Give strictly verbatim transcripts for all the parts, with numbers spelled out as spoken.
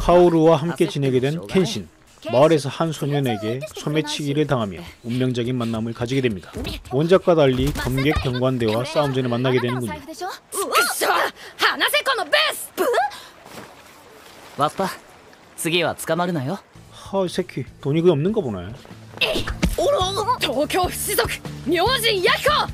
카오루와 함께 지내게 된 켄신. 마을에서 한 소년에게 소매치기를 당하며 운명적인 만남을 가지게 됩니다. 원작과 달리 검객 경관대와 싸움 전에 만나게 되는군요. 와빠, 次は捕まるなよ. 하, 이 새끼 돈이 거의 없는가 보네. 도쿄 시족 묘진 야이코!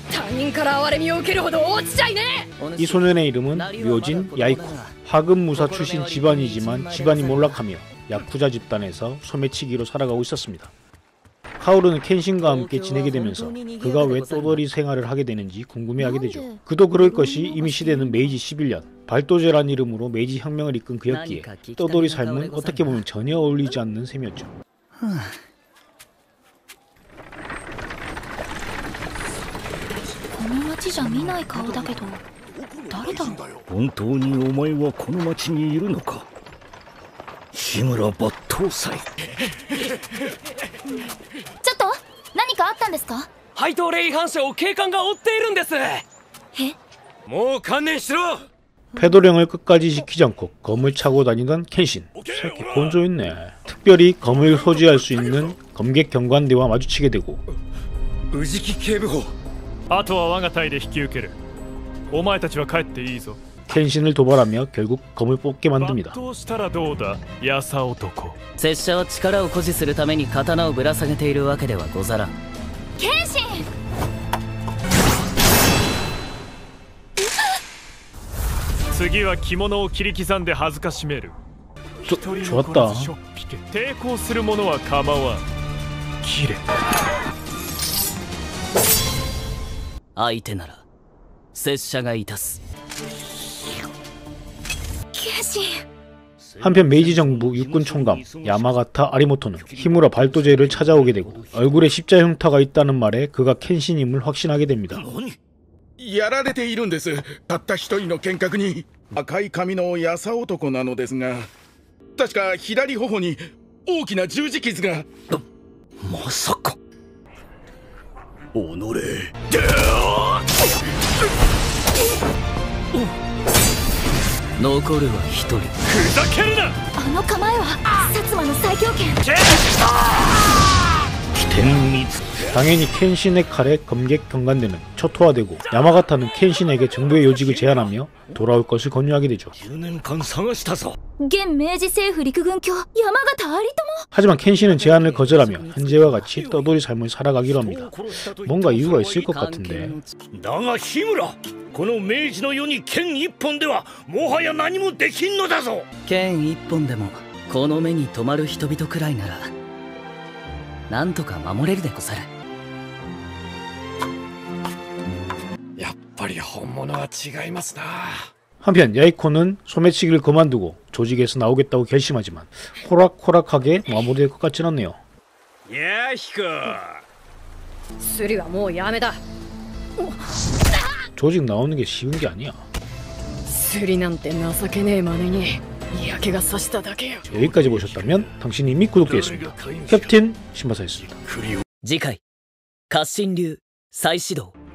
이 소년의 이름은 묘진 야이코. 하급 무사 출신 집안이지만 집안이 몰락하며 야쿠자 집단에서 소매치기로 살아가고 있었습니다. 카오루는 켄신과 함께 지내게 되면서 그가 왜 또돌이 생활을 하게 되는지 궁금해하게 되죠. 그도 그럴 것이 이미 시대는 메이지 십일 년, 발도제란 이름으로 메이지 혁명을 이끈 그였기에 또돌이 삶은 어떻게 보면 전혀 어울리지 않는 셈이었죠. 本当にお前はこの町にいるのか、志村抜刀斎。ちょっと何かあったんですか？ 配当令違反者を警官が追っているんです。え？もう観念しろ。 패도령을 끝까지 지키지 않고 검을 차고 다니던 켄신. 새끼 본조 있네. 특별히 검을 소지할 수 있는 검객 경관대와 마주치게 되고. 氏木警部補。あとは我が隊で引き受ける。お前たちは帰っていいぞ。 켄신을 도발하며 결국 검을 뽑게 만듭니다. 拙者は力を誇示するために刀をぶら下げているわけではござらん。 剣心！ 次は着物を切り刻んで恥ずかしめる。 좋았다. 抵抗する者は構わん。切れ。 相手なら拙者がいたす。 한편 메이지 정부 육군 총감 야마가타 아리모토는 힘으로 발도제를 찾아오게 되고 얼굴에 십자 흉터가 있다는 말에 그가 켄신임을 확신하게 됩니다. やられているんです。たった一人の剣客に。赤い髪のやさ男なのですが、確か左頬に大きな十字傷が。 まさか。己。 残るは一人。 ふざけるな。 あの構えは薩摩の最強剣。 당연히 켄신의 칼에 검객 경관대는 초토화되고 야마가타는 켄신에게 정부의 요직을 제안하며 돌아올 것을 권유하게 되죠. 하지만 켄신은 제안을 거절하며 현재와 같이 떠돌이 삶을 살아가기로 합니다. 뭔가 이유가 있을 것 같은데. この明治の世に剣一本ではもはや何もできんのだぞ。 剣一本でもこの目に留まる人々くらいならなんとか守れるでござる。 やっぱり本物は違いますな。 한편 야이코는 소매치기를 그만두고 조직에서 나오겠다고 결심하지만 호락호락하게 마무리될 것 같진 않네요. 야히코. 수리はもうやめだ。 조직 나오는 게 쉬운 게 아니야. 여기까지 보셨다면 당신이 이미 구독되었습니다. 캡틴 신바사였습니다. 次回、活心流再始動。